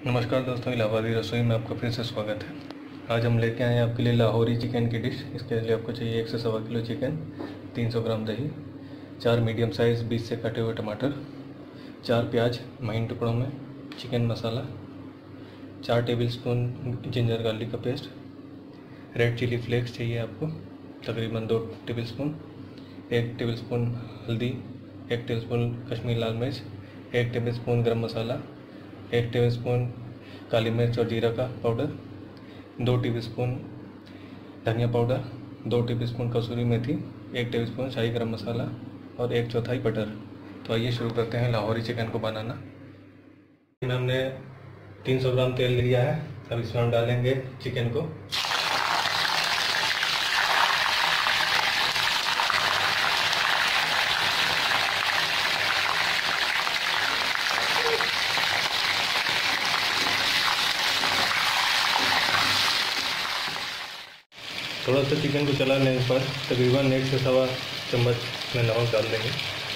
नमस्कार दोस्तों, इलाहाबादी रसोई में आपका फिर से स्वागत है। आज हम लेके आए हैं आपके लिए लाहौरी चिकन की डिश। इसके लिए आपको चाहिए 1 से सवा किलो चिकन, 300 ग्राम दही, 4 मीडियम साइज़ बीच से कटे हुए टमाटर, 4 प्याज महीन टुकड़ों में, chicken masala, 4 tablespoon ginger garlic का पेस्ट, रेड चिली फ्लेक्स चाहिए आपको तकरीबन 2 टेबलस्पून, 1 टेबलस्पून हल्दी, 1 टेबलस्पून कश्मीरी लाल मिर्च, 1 टेबलस्पून गरम मसाला, 1 टेबलस्पून काली मिर्च और जीरा का पाउडर, 2 टेबलस्पून धनिया पाउडर, 2 टेबलस्पून कसूरी मेथी, 1 टेबलस्पून शाही गरम मसाला और 1/4 बटर। तो आइए शुरू करते हैं लाहौरी चिकन को बनाना। इसमें हमने 300 ग्राम तेल लिया है। अब इसमें हम डालेंगे चिकन को। थोड़ा सा चिकन को चलाने के बाद तकरीबन 1 से सवा चम्मच में नमक डाल देंगे।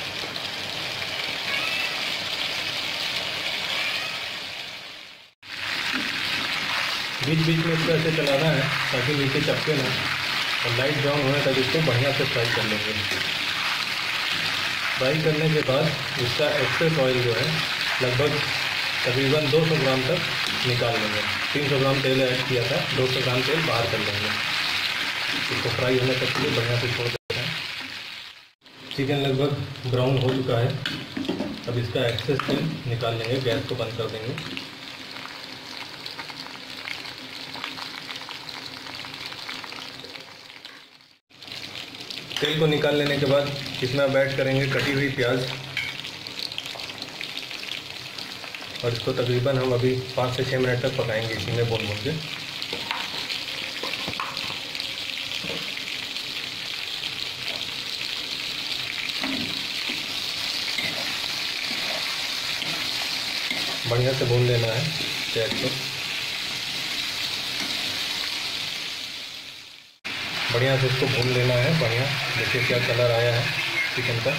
बीच बीच में इसको ऐसे चलाना है ताकि नीचे चपके ना, और लाइट ब्राउन होने तक इसको बढ़िया से फ्राई कर लेंगे। फ्राई करने के बाद इसका एक्सेस ऑयल जो है लगभग तकरीबन 200 ग्राम तक निकाल लेंगे। 300 ग्राम तेल ऐड किया था, 200 ग्राम तेल बाहर कर लेंगे। इसको फ्राई होने तक के लिए बढ़िया से छोड़ देते हैं। चिकन लगभग ब्राउन हो चुका है। अब इसका एक्सेस तेल निकाल लेंगे, गैस को बंद कर देंगे। तेल को निकाल लेने के बाद इसमें अब ऐड करेंगे कटी हुई प्याज, और इसको तकरीबन हम अभी 5 से 6 मिनट तक पकाएंगे इसी में भून भून के। बढ़िया से भून लेना है प्याज को। बढ़िया से इसको भून लेना है। बढ़िया देखिए क्या कलर आया है चिकन का।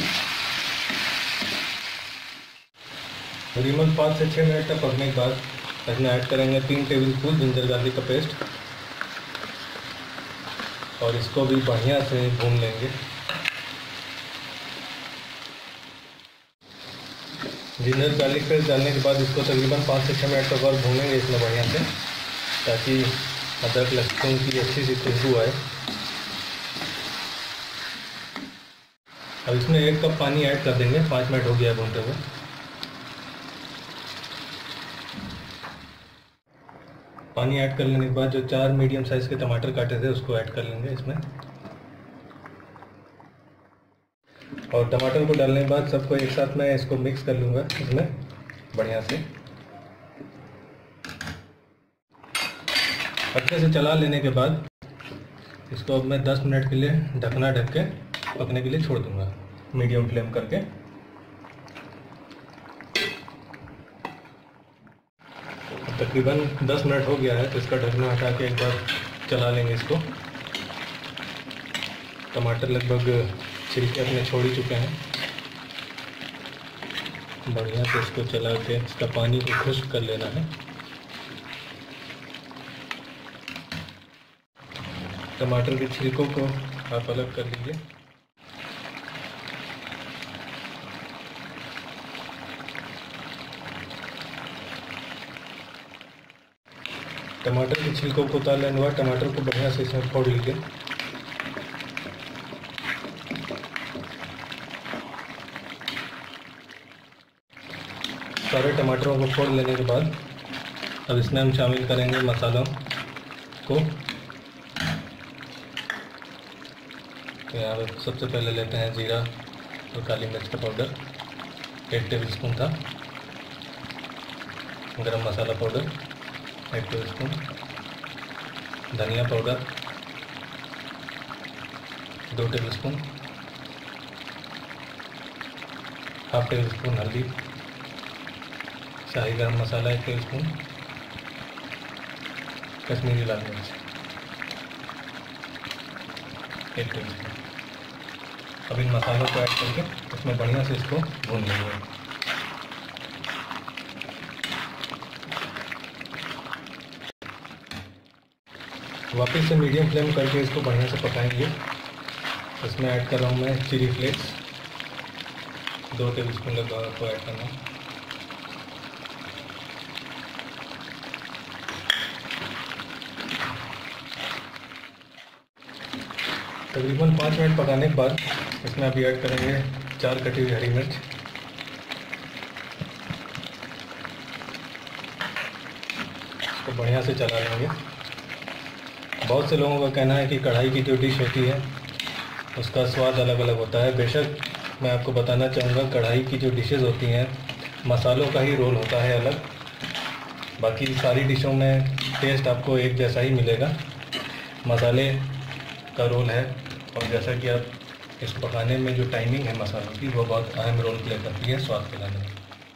तकरीबन 5 से 6 मिनट तक पकने के बाद इसमें ऐड करेंगे 3 टेबलस्पून जिंजर गार्लिक का पेस्ट, और इसको भी बढ़िया से भून लेंगे। जिंजर गार्लिक पेस्ट डालने के बाद इसको तकरीबन 5 से 6 मिनट तक और भूनेंगे इसमें बढ़िया से, ताकि अदरक लहसुन की अच्छी सी खुशबू आए। अब इसमें 1 कप पानी ऐड कर देंगे। 5 मिनट हो गया भूनते हुए। पानी ऐड कर लेने के बाद जो 4 मीडियम साइज़ के टमाटर काटे थे उसको ऐड कर लेंगे इसमें, और टमाटर को डालने के बाद सबको एक साथ मैं इसको मिक्स कर लूँगा इसमें बढ़िया से। अच्छे से चला लेने के बाद इसको अब मैं 10 मिनट के लिए ढकना ढक के पकने के लिए छोड़ दूँगा मीडियम फ्लेम करके। तकरीबन 10 मिनट हो गया है, तो इसका ढकना हटा के एक बार चला लेंगे इसको। टमाटर लगभग छिलके अपने छोड़ ही चुके हैं। बढ़िया से इसको चला के इसका पानी को खुश्क कर लेना है। टमाटर के छिलकों को आप अलग कर लीजिए। टमाटर के छिलकों को उतार लेने के बाद टमाटर को बढ़िया से इसमें फोड़ लीजिए। सारे टमाटरों को फोड़ लेने के बाद अब इसमें हम शामिल करेंगे मसालों को। यहाँ पर सबसे पहले लेते हैं जीरा और काली मिर्च का पाउडर, 1 टेबलस्पून था। गरम मसाला पाउडर 1 टेबलस्पून, धनिया पाउडर 2 टेबलस्पून, हाफ टेबलस्पून हल्दी, शाही गरम मसाला 1 टेबलस्पून, कश्मीरी लाल मिर्च 1 टेबलस्पून। अब इन मसालों को ऐड करके इसमें बढ़िया से इसको भून लेंगे। वापस से मीडियम फ्लेम करके इसको बढ़िया से पकाएंगे। इसमें ऐड कर रहा हूँ मैं चिली फ्लेक्स, 2 टेबलस्पून लगा को ऐड करना है। तकरीबन 5 मिनट पकाने के बाद इसमें अभी ऐड करेंगे 4 कटी हुई हरी मिर्च। इसको बढ़िया से चला लेंगे। बहुत से लोगों का कहना है कि कढ़ाई की जो डिश होती है उसका स्वाद अलग अलग होता है। बेशक मैं आपको बताना चाहूँगा, कढ़ाई की जो डिशेज़ होती हैं मसालों का ही रोल होता है अलग, बाकी सारी डिशों में टेस्ट आपको एक जैसा ही मिलेगा। मसाले का रोल है, और जैसा कि आप इस पकाने में जो टाइमिंग है मसालों की वो बहुत अहम रोल प्ले करती है स्वाद के लाने में।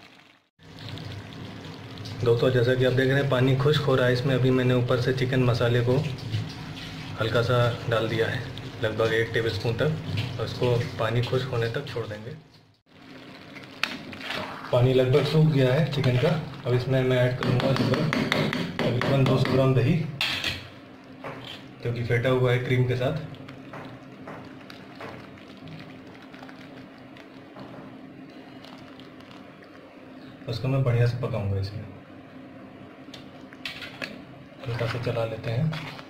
दोस्तों जैसा कि आप देख रहे हैं पानी खुश्क हो रहा है। इसमें अभी मैंने ऊपर से चिकन मसाले को हल्का सा डाल दिया है, लगभग 1 टेबलस्पून तक, और इसको पानी खुश्क होने तक छोड़ देंगे। पानी लगभग सूख गया है चिकन का। अब इसमें मैं ऐड करूँगा तकरीबन 200 ग्राम दही, जो कि फेंटा हुआ है क्रीम के साथ। उसको मैं बढ़िया से पकाऊंगा। इसमें हल्का से चला लेते हैं।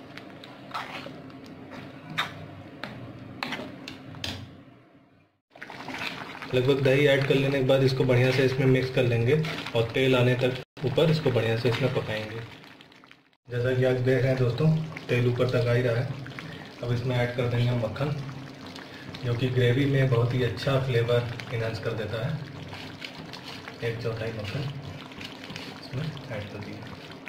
लगभग दही ऐड कर लेने के बाद इसको बढ़िया से इसमें मिक्स कर लेंगे और तेल आने तक ऊपर इसको बढ़िया से इसमें पकाएंगे। जैसा कि आप देख रहे हैं दोस्तों, तेल ऊपर तक आ ही रहा है। अब इसमें ऐड कर देंगे मक्खन, जो कि ग्रेवी में बहुत ही अच्छा फ्लेवर इन्हांस कर देता है। 1/4 मक्खन इसमें ऐड कर दिया।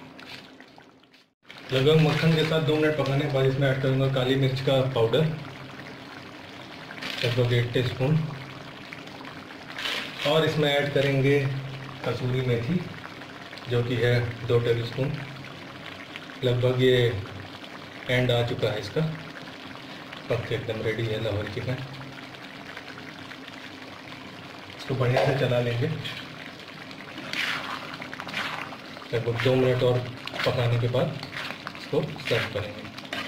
लगभग मक्खन के साथ 2 मिनट पकाने के बाद इसमें ऐड करूँगा काली मिर्च का पाउडर, लगभग 1 टीस्पून, और इसमें ऐड करेंगे कसूरी मेथी, जो कि है 2 टेबलस्पून। लगभग ये एंड आ चुका है इसका, पक के एकदम रेडी है लाहौरी चिकन। इसको बढ़िया से चला लेंगे। लगभग 2 मिनट और पकाने के बाद इसको सर्व करेंगे।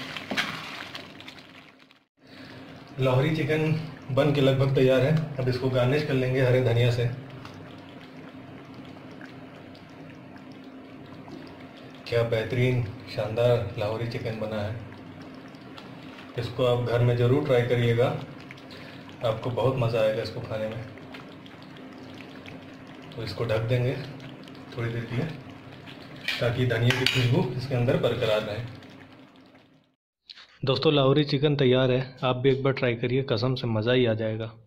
लाहौरी चिकन बन के लगभग तैयार है। अब इसको गार्निश कर लेंगे हरे धनिया से। क्या बेहतरीन शानदार लाहौरी चिकन बना है। इसको आप घर में ज़रूर ट्राई करिएगा, आपको बहुत मज़ा आएगा इसको खाने में। तो इसको ढक देंगे थोड़ी देर के लिए, ताकि धनिया की खुशबू इसके अंदर बरकरार रहे। दोस्तों लाहौरी चिकन तैयार है, आप भी एक बार ट्राई करिए, कसम से मज़ा ही आ जाएगा।